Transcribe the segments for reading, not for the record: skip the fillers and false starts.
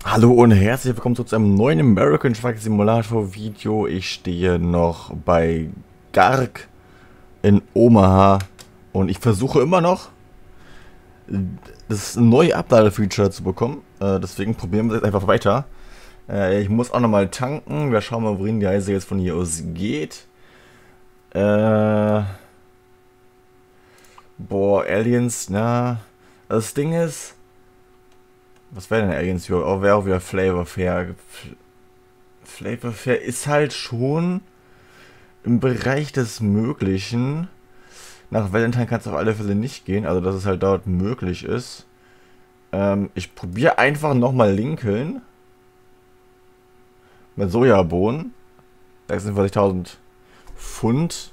Hallo und herzlich willkommen zu einem neuen American Truck Simulator Video. Ich stehe noch bei Garg in Omaha und ich versuche immer noch das neue Abladefeature zu bekommen. Deswegen probieren wir es jetzt einfach weiter. Ich muss auch nochmal tanken. Wir schauen mal, wohin die Reise jetzt von hier aus geht. Boah, Aliens, na. Das Ding ist. Was wäre denn Aliens hier? Oh, wäre auch wieder Flavor Fair. Flavor Fair ist halt schon im Bereich des Möglichen. Nach Valentine kann es auf alle Fälle nicht gehen, also dass es halt dort möglich ist. Ich probiere einfach nochmal Lincoln. Mit Sojabohnen. 46.000 Pfund.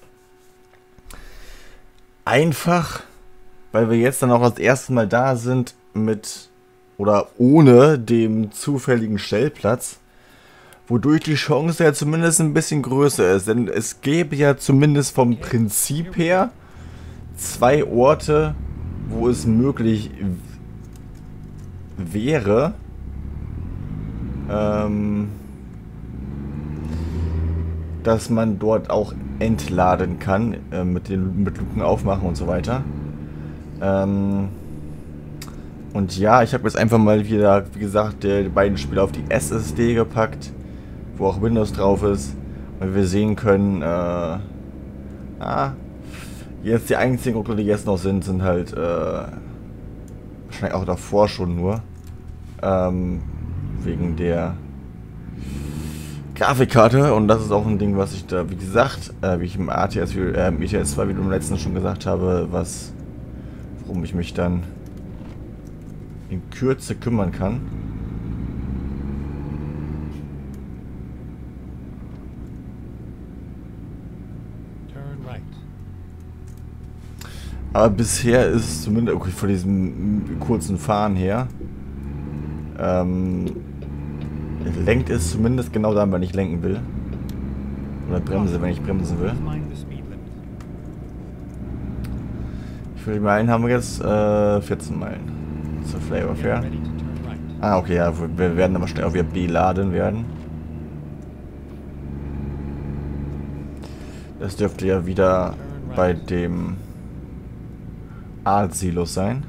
Einfach, weil wir jetzt dann auch das erste Mal da sind mit oder ohne dem zufälligen Stellplatz, wodurch die Chance ja zumindest ein bisschen größer ist, denn es gäbe ja zumindest vom Prinzip her zwei Orte, wo es möglich wäre, dass man dort auch entladen kann, mit Luken aufmachen und so weiter. Und ja, ich habe jetzt einfach mal wieder, wie gesagt, die beiden Spiele auf die SSD gepackt, wo auch Windows drauf ist. Und wir sehen können, jetzt die einzigen Gruppen, die jetzt noch sind, sind halt wahrscheinlich auch davor schon nur. Wegen der Grafikkarte. Und das ist auch ein Ding, was ich da, wie gesagt, wie ich im ETS 2 Video im letzten schon gesagt habe, worum ich mich dann in Kürze kümmern kann. Aber bisher ist es zumindest, okay, von diesem kurzen Fahren her, lenkt es zumindest genau dann, wenn ich lenken will. Oder bremse, wenn ich bremsen will. Für die Meilen haben wir jetzt 14 Meilen. Zur Flavor Fair. Ah, okay, ja, wir werden aber schnell auch wieder beladen werden. Das dürfte ja wieder bei dem Art-Silos sein.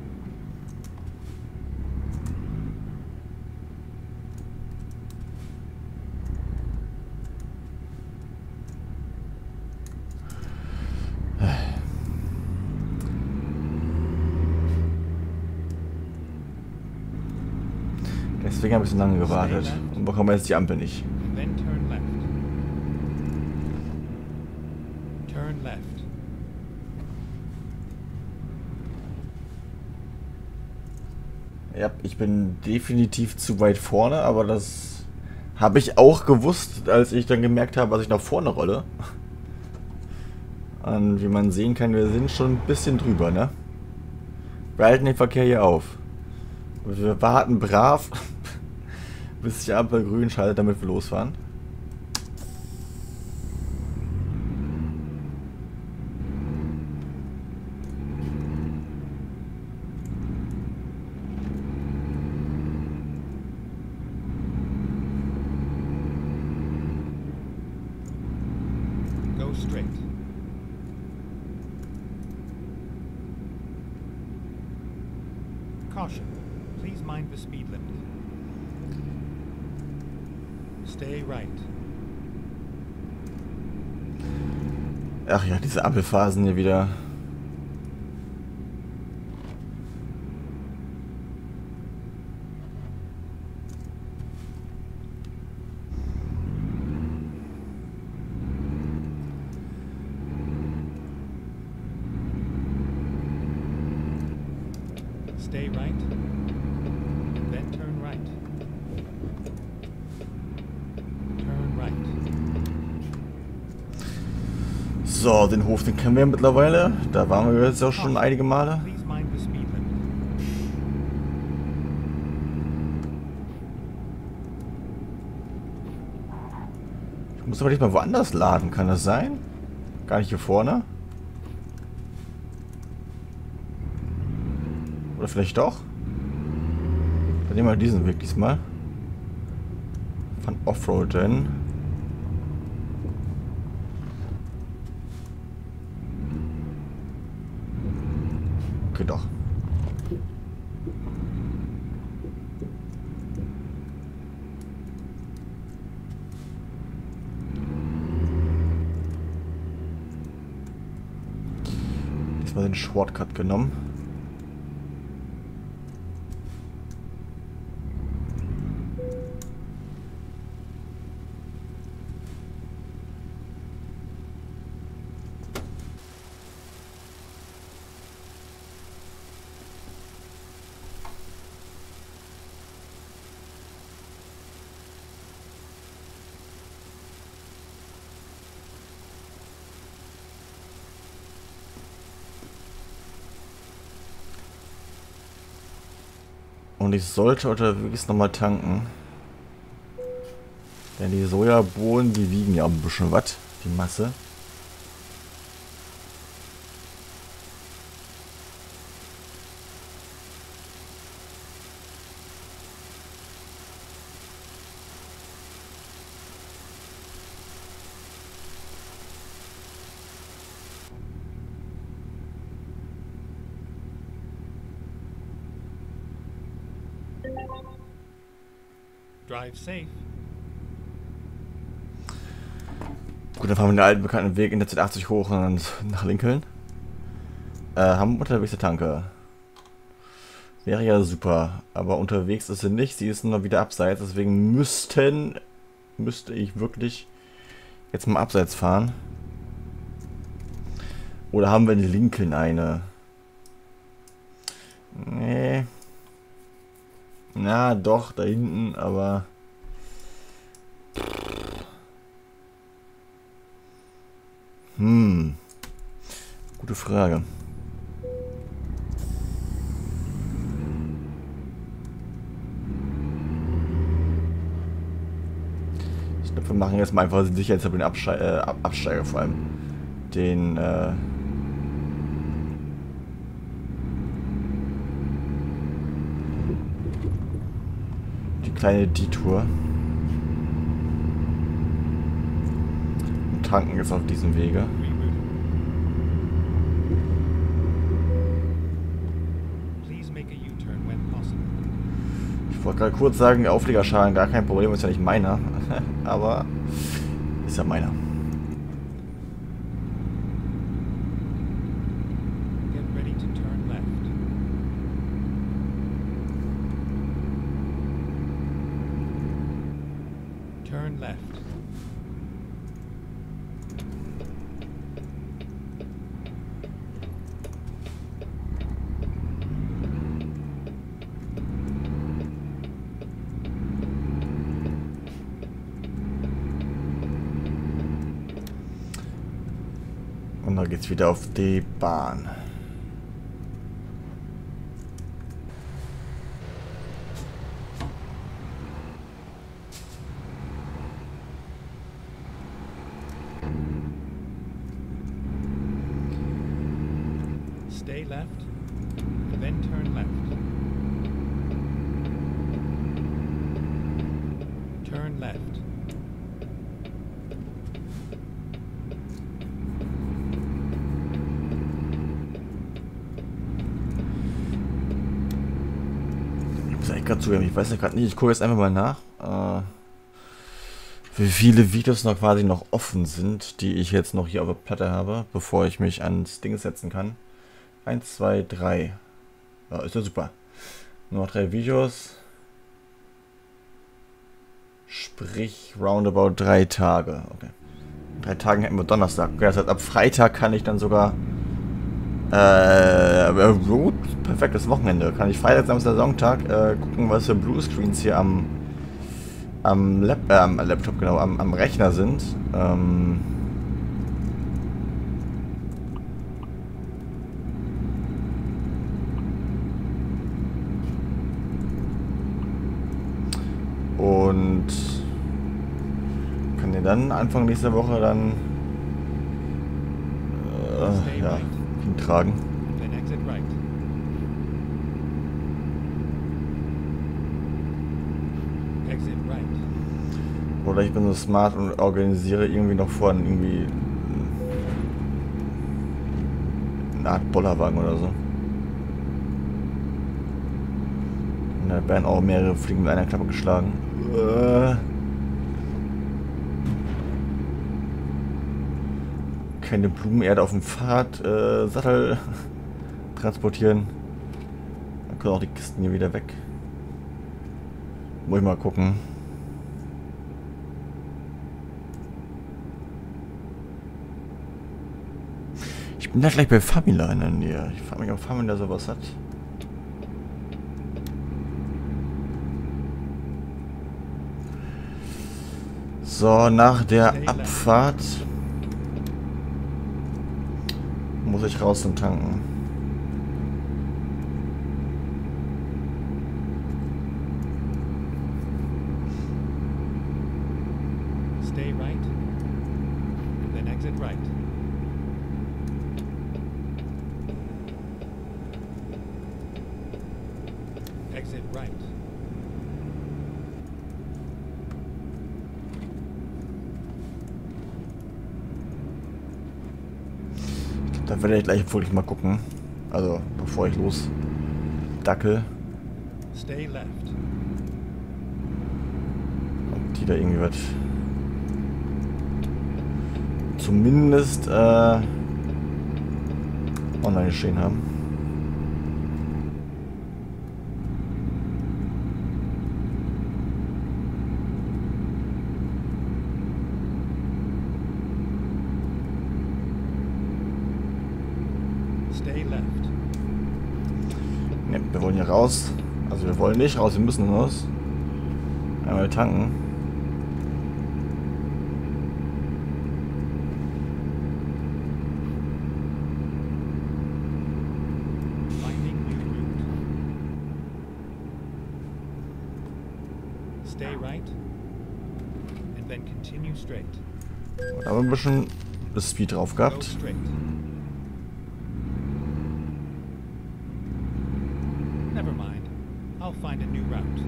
Deswegen habe ich so lange gewartet und bekomme jetzt die Ampel nicht. Ja, ich bin definitiv zu weit vorne, aber das habe ich auch gewusst, als ich dann gemerkt habe, was ich nach vorne rolle. Und wie man sehen kann, wir sind schon ein bisschen drüber, ne? Wir halten den Verkehr hier auf. Wir warten brav, bis die Ampel grün schaltet, damit wir losfahren. Go straight. Caution. Please mind the speed limit. Stay right. Ach ja, diese Ampelphasen hier wieder. Stay right. Then turn right. Turn right. So, den Hof, den kennen wir mittlerweile. Da waren wir jetzt auch schon einige Male. Please mind the speed limit. Ich muss aber nicht mal woanders laden, kann das sein? Gar nicht hier vorne? Oder vielleicht doch? Dann nehmen wir diesen Weg diesmal. Von Offroaden. Okay, doch. Diesmal den Shortcut genommen. Und ich sollte unterwegs nochmal tanken. Denn die Sojabohnen, die wiegen ja ein bisschen was, die Masse. Drive safe. Gut, dann fahren wir den alten bekannten Weg in der Z80 hoch und dann nach Lincoln. Haben unterwegs eine Tanke. Wäre ja super, aber unterwegs ist sie nicht. Sie ist nur wieder abseits, deswegen müsste ich wirklich jetzt mal abseits fahren. Oder haben wir in Lincoln eine? Nee. Na doch, da hinten, aber... Gute Frage. Ich glaube, wir machen jetzt mal einfach sicherheitshalber den Absteiger, vor allem den die kleine Detour. Und tanken jetzt auf diesem Wege. Ich wollte gerade kurz sagen, Aufliegerschaden gar kein Problem, ist ja nicht meiner. Aber ist ja meiner. Get ready to turn left. Turn left. Und dann geht's wieder auf die Bahn. Stay left, and then turn left. Turn left. Ich muss echt gerade zugeben, ich weiß ja gerade nicht, ich gucke jetzt einfach mal nach, wie viele Videos noch quasi noch offen sind, die ich jetzt noch hier auf der Platte habe, bevor ich mich ans Ding setzen kann. 1, 2, 3. Ja, ist ja super. Nur noch 3 Videos. Sprich, roundabout 3 Tage. Okay. 3 Tagen hätten wir Donnerstag. Okay, das heißt, ab Freitag kann ich dann sogar gut, perfektes Wochenende. Kann ich Freitag, Samstag, Sonntag gucken, was für Bluescreens hier am Laptop, genau, am Rechner sind. Und kann den dann Anfang nächster Woche dann ja, hintragen. And then exit right. right. Oder ich bin so smart und organisiere irgendwie noch vorne irgendwie eine Art Bollerwagen oder so. Und da werden auch mehrere Fliegen mit einer Klappe geschlagen. Keine Blumenerde auf dem Fahrrad, Sattel transportieren. Dann können auch die Kisten hier wieder weg. Muss ich mal gucken. Ich bin da gleich bei Famila in der Nähe. Ich frage mich, ob Famila sowas hat. So, nach der Abfahrt muss ich raus zum Tanken. Stay right, and then exit right. Exit right. Da werde ich gleich wirklich mal gucken. Also, bevor ich los dackel. Stay left. Ob die da irgendwie was zumindest online stehen haben. Stay left. Ne, wir wollen hier raus. Also wir wollen nicht raus, wir müssen raus. Einmal tanken. Finding new route. Stay right, and then continue straight. Da haben wir ein bisschen Speed drauf Go gehabt. straight. Never mind. I'll find a new route.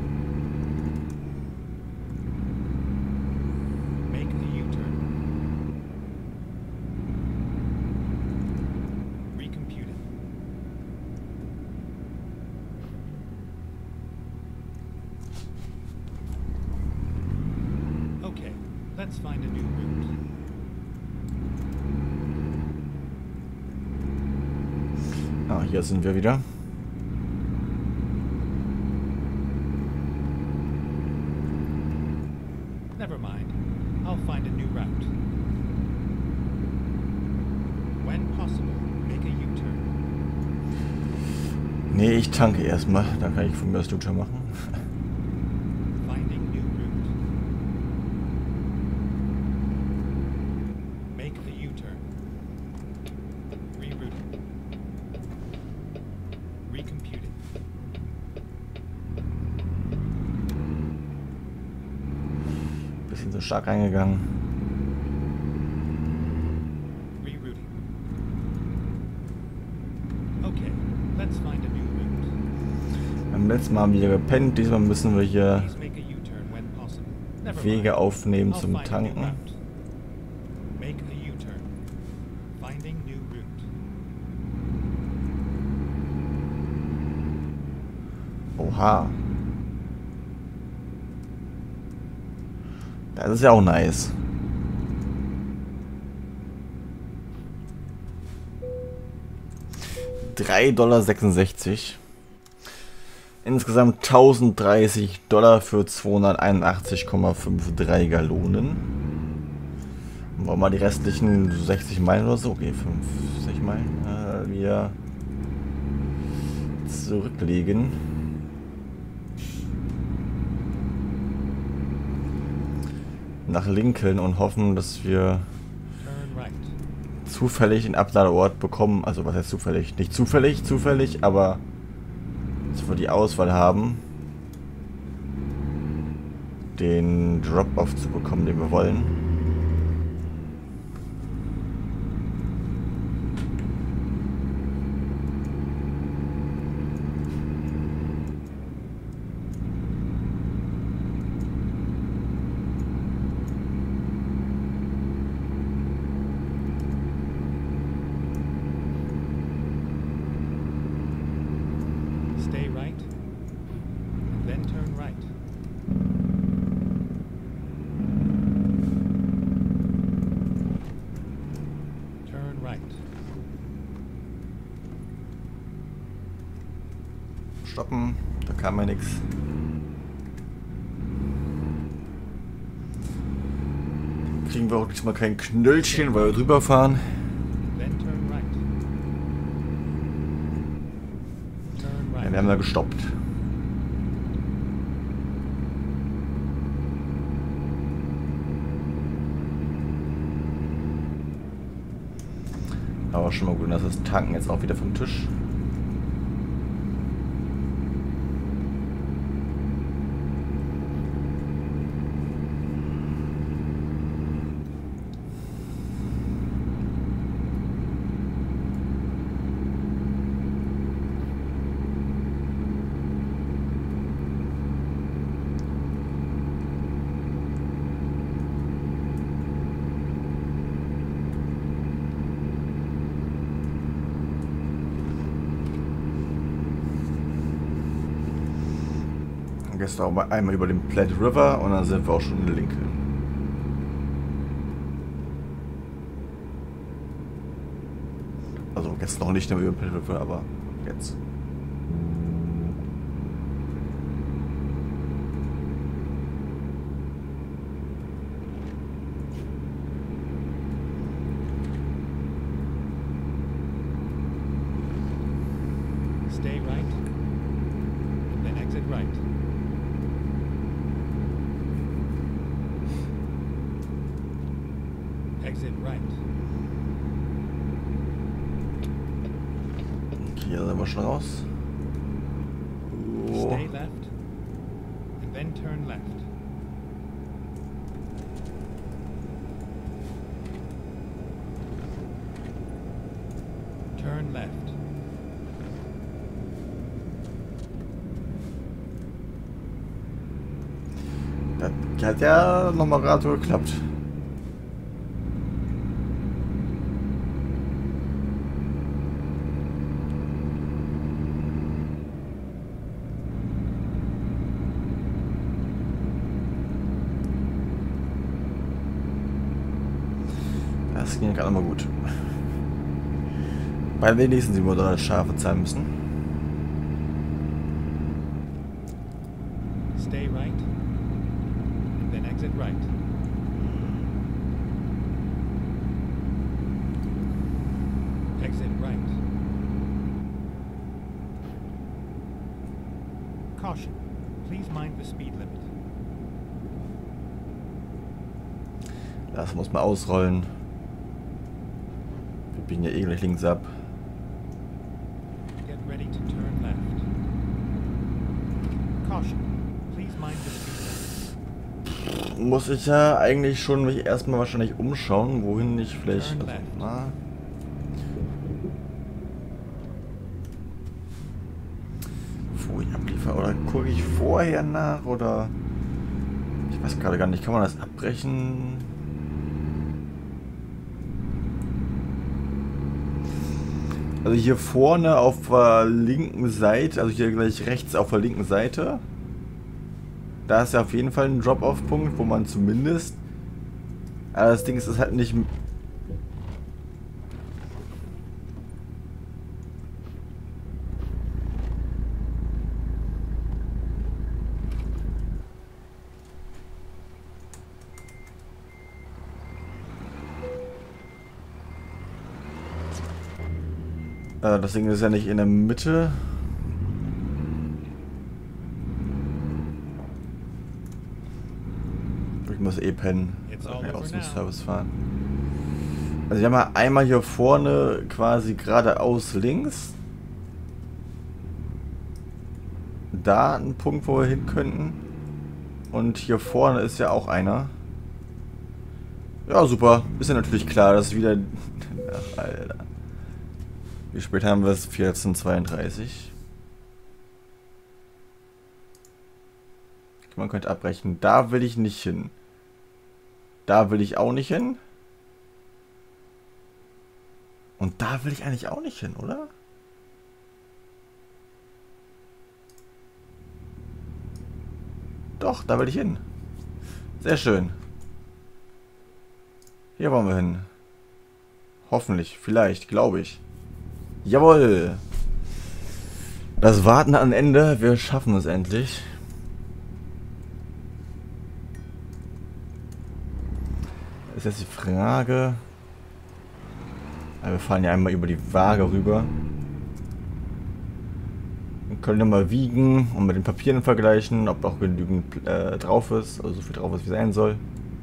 Make a U-turn. Recompute it. Okay, let's find a new route. Ah, hier sind wir wieder. Never mind. I'll find a new route. When possible, make a U-turn. Nee, ich tanke erstmal. Dann kann ich von mir das U-Turn machen. Finding new route. Make a U-turn. Rerouting. Recomputing. Bisschen so stark reingegangen. Rerouting. Okay, let's find a new route. Beim letzten Mal haben wir hier gepennt. Diesmal müssen wir hier Please make a U-turn when possible. Never Wege mind. aufnehmen I'll zum find a new Tanken. route. Make a U-turn. Finding new route. Oha. Das ist ja auch nice. $3,66. Insgesamt $1030 für 281,53 Gallonen. Wollen wir mal die restlichen 60 Meilen oder so? Okay, 50 Meilen. Wir zurücklegen. Nach Lincoln und hoffen, dass wir Turn right. zufällig den Abladeort bekommen. Also was heißt zufällig? Nicht zufällig, aber dass wir die Auswahl haben, den Drop-Off zu bekommen, den wir wollen. right. Turn right. Stoppen, da kam ja nichts. Kriegen wir auch diesmal kein Knöllchen, weil wir drüber fahren. Then turn right. Turn Ja, right. wir haben da gestoppt. Aber schon mal gut, dass das Tanken jetzt auch wieder vom Tisch. Jetzt auch mal einmal über den Platte River und dann sind wir auch schon in Lincoln. Also jetzt noch nicht über den Platte River, aber jetzt. Stay right. And then exit right. Exit right. Hier sind wir schon raus. Oh. Stay left. And then turn left. Turn left. Das hat ja nochmal gerade so geklappt. Das ging ja gerade mal gut. Bei wenigsten sind wir da Schafe zahlen müssen. Stay right. And then exit right. Exit right. Caution. Please mind the speed limit. Das muss man ausrollen. Wir biegen ja eh gleich links ab. Get ready to turn left. Caution. Please mind the speed limit. Muss ich ja eigentlich schon mich erstmal wahrscheinlich umschauen, wohin ich vielleicht. Turn left. Na, wo ich abliefere. Oder gucke ich vorher nach oder. Ich weiß gerade gar nicht, kann man das abbrechen? Also hier vorne auf der linken Seite, also hier gleich rechts auf der linken Seite, da ist ja auf jeden Fall ein Drop-Off-Punkt, wo man zumindest, aber das Ding ist halt nicht... Das Ding ist ja nicht in der Mitte. Ich muss eh pennen. Aus dem Service fahren. Also wir haben ja einmal hier vorne quasi geradeaus links. Da ein Punkt, wo wir hin könnten. Und hier vorne ist ja auch einer. Ja, super. Ist ja natürlich klar, dass wieder... Ach, Alter. Wie spät haben wir es? 14:32. Man könnte abbrechen. Da will ich nicht hin. Da will ich auch nicht hin. Und da will ich eigentlich auch nicht hin, oder? Doch, da will ich hin. Sehr schön. Hier wollen wir hin. Hoffentlich, vielleicht, glaube ich. Jawohl. Das Warten an Ende. Wir schaffen es endlich. Ist jetzt die Frage. Ja, wir fahren ja einmal über die Waage rüber. Wir können ja mal wiegen und mit den Papieren vergleichen, ob auch genügend drauf ist. Also so viel drauf ist, wie sein soll.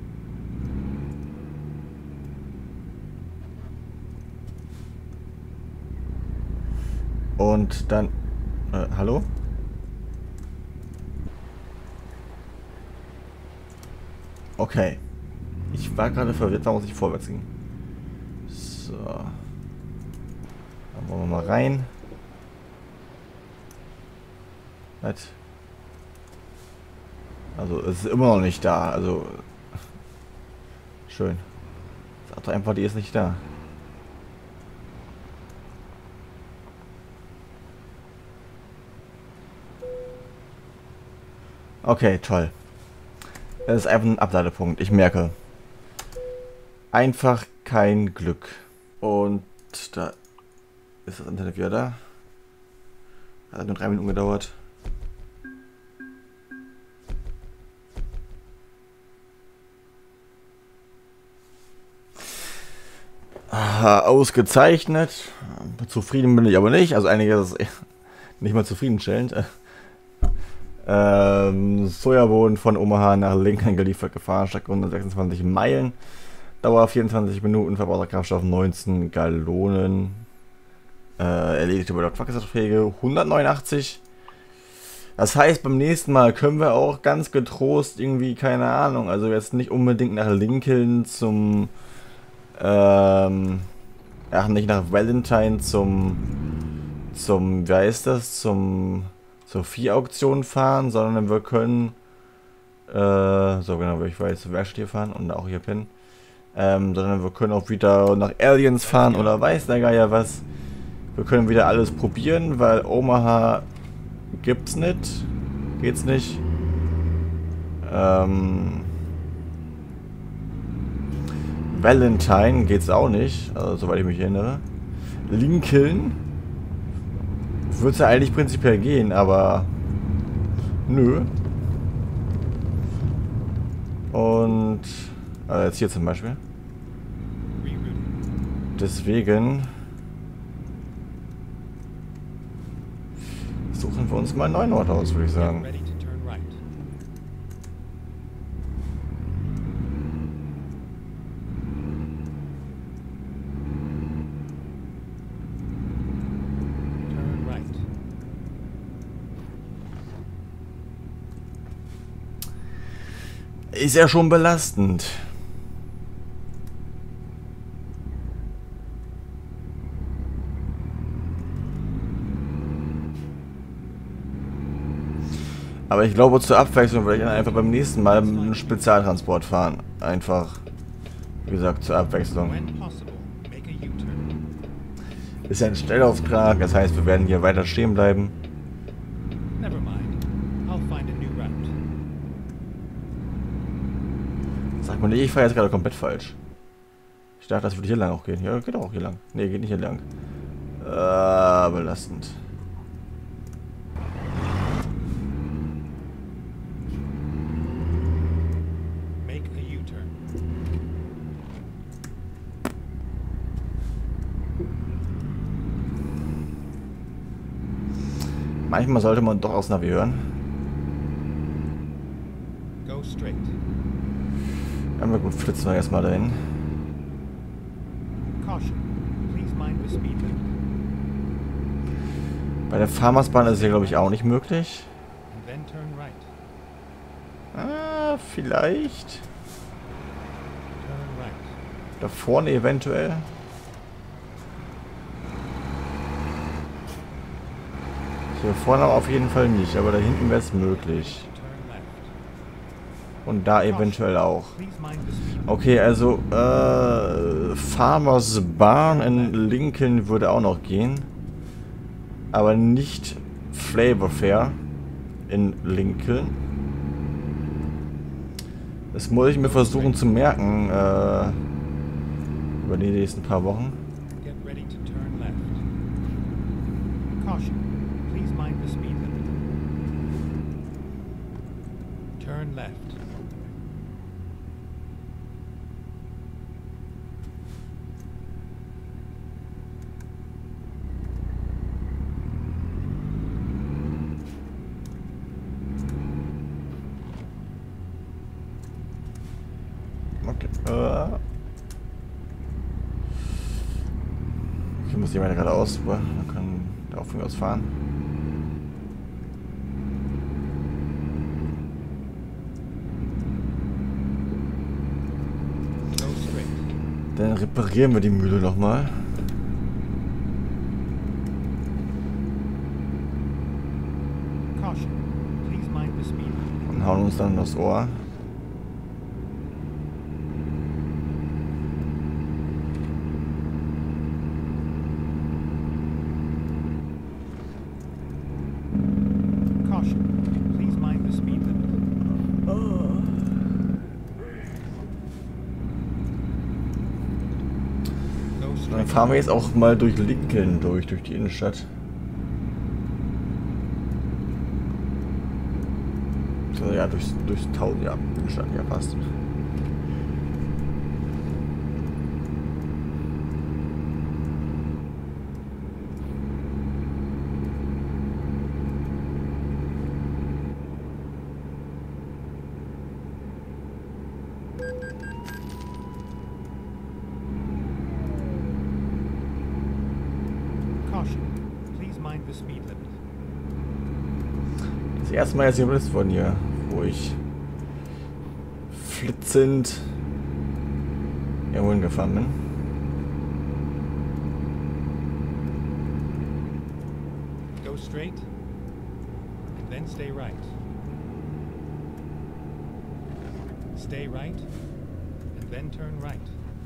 Und dann... hallo? Okay. Ich war gerade verwirrt, warum muss ich vorwärts ging. So. Dann wollen wir mal rein. Was? Also, es ist immer noch nicht da. Also... Schön. Sag doch einfach, die ist nicht da. Okay, toll. Das ist einfach ein Abladepunkt. Ich merke. Einfach kein Glück. Und da ist das Internet wieder da. Hat nur 3 Minuten gedauert. Aha, ausgezeichnet. Zufrieden bin ich aber nicht. Also einiges nicht mal zufriedenstellend. Sojabohnen von Omaha nach Lincoln geliefert, gefahren, Strecke 126 Meilen, Dauer 24 Minuten, Verbraucherkraftstoff 19 Gallonen, erledigte Truckverkehrsverträge 189. Das heißt, beim nächsten Mal können wir auch ganz getrost irgendwie, keine Ahnung, also jetzt nicht unbedingt nach Lincoln zum, nicht nach Valentine zum, wie heißt das, zur Viehauktion fahren, sondern wir können so genau, ich weiß, zur Werkstatt hier fahren und auch hier pennen. Sondern wir können auch wieder nach Aliens fahren oder weiß der Geier was. Wir können wieder alles probieren, weil Omaha gibt's nicht. Geht's nicht. Valentine geht's auch nicht, also soweit ich mich erinnere. Lincoln würde es ja eigentlich prinzipiell gehen, aber nö. Und jetzt hier zum Beispiel. Deswegen suchen wir uns mal einen neuen Ort aus, würde ich sagen. Ist ja schon belastend. Aber ich glaube, zur Abwechslung werde ich dann einfach beim nächsten Mal einen Spezialtransport fahren. Einfach, wie gesagt, zur Abwechslung. Ist ja ein Stellauftrag, das heißt, wir werden hier weiter stehen bleiben. Sag mal, nee, ich fahre jetzt gerade komplett falsch. Ich dachte, das würde hier lang auch gehen. Ja, geht auch hier lang. Nee, geht nicht hier lang. Belastend. Manchmal sollte man doch aufs Navi hören. Go straight. Ja, gut, flitzen wir erstmal dahin. Caution. Please mind the speed limit. Bei der Farmersbahn ist es ja, glaube ich, auch nicht möglich. And then turn right. Ah, vielleicht. Turn right. Da vorne eventuell. Hier vorne auf jeden Fall nicht, aber da hinten wäre es möglich. Turn left. Und da eventuell auch. Please mind the speed limit. Okay, also Farmers Barn in Lincoln würde auch noch gehen. Aber nicht Flavor Fair in Lincoln. Das muss ich mir versuchen zu merken, über die nächsten paar Wochen. Get ready to turn left. Caution. Please mind the speed limit. Turn left. Okay. Hier muss jemand geradeaus, super. Man kann da auch von mir aus fahren. Go straight. Dann reparieren wir die Mühle nochmal. Caution. Please mind the speed limit. Und hauen uns dann das Ohr. Caution. Please mind the speed limit. Go Dann straight. fahren wir jetzt auch mal durch Lincoln durch die Innenstadt. So, ja, durchs Tausend, ja, Innenstadt, ja, passt. Caution. Please mind the speed limit. Das erste Mal jetzt hier benutzt worden hier, wo ich flitzend irgendwo hingefahren bin. Go straight. And then stay right. Stay right. And then turn right.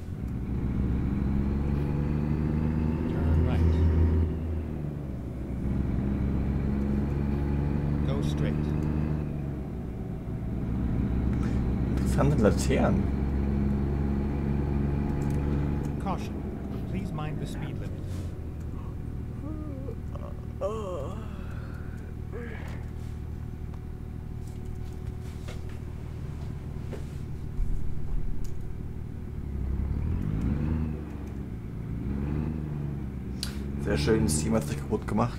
Turn right. Go straight. Interessante Laternen. Caution. Please mind the speed limit. Sehr schön, Steam hat sich kaputt gemacht.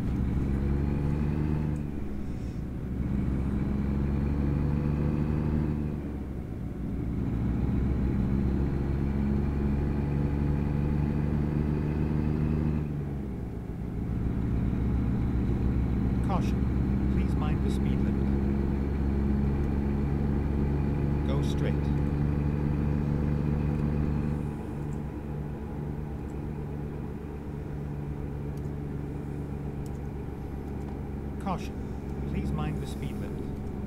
Caution. Please mind the speed limit. Go straight. Caution. Please mind the speed limit.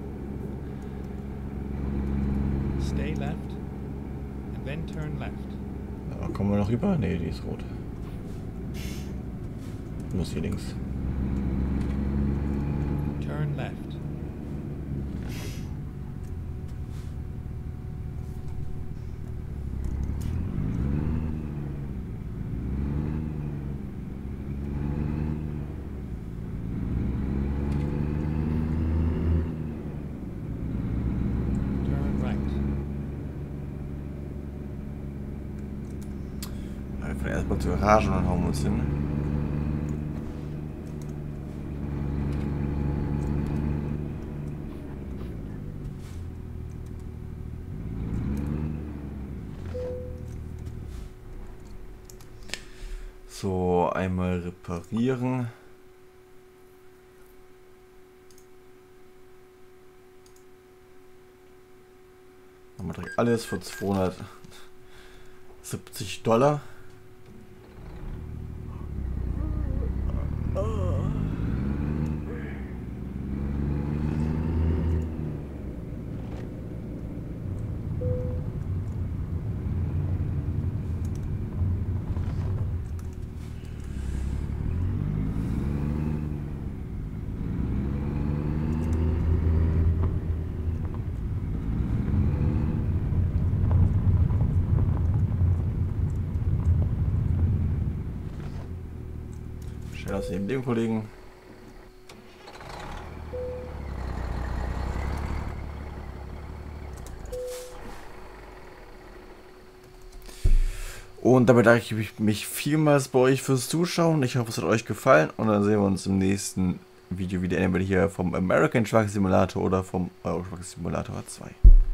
Stay left and then turn left. Ja, kommen wir noch rüber? Ne, die ist rot. Muss hier links. Turn left. Turn right. Ja, wir fahren erstmal zur Garage und dann hauen wir uns hin. So, einmal reparieren. Machen wir direkt alles für $270. Schnell aus dem Leben. Und damit danke ich mich vielmals bei euch fürs Zuschauen. Ich hoffe, es hat euch gefallen. Und dann sehen wir uns im nächsten Video wieder. Entweder hier vom American Truck Simulator oder vom Euro Truck Simulator 2.